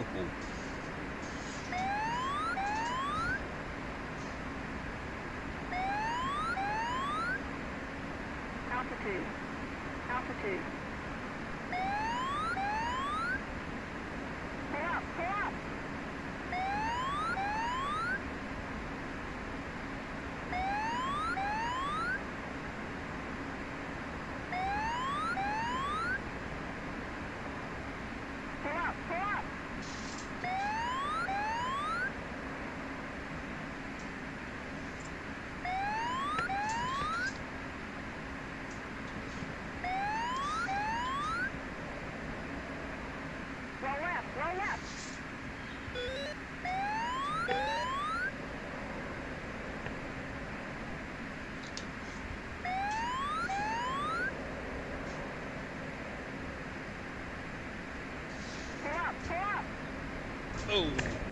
Altitude. Altitude. Pull up, pull up. Pull up, pull up. Roll left, roll left. Pull up, pull up. Oh.